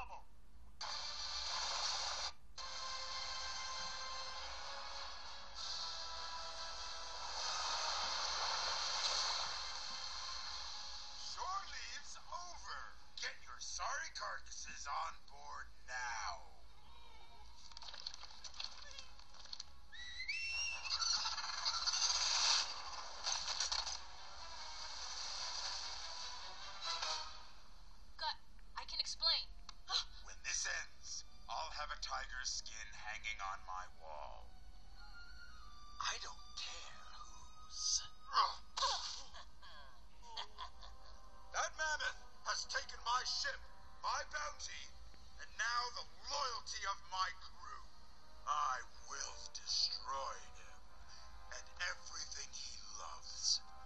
trouble. Shore leave's over. Get your sorry carcasses on board now. I can explain. When this ends, I'll have a tiger's skin hanging on my wall. I don't care whose. That mammoth has taken my ship, my bounty, and now the loyalty of my crew. I will destroy him and everything he loves.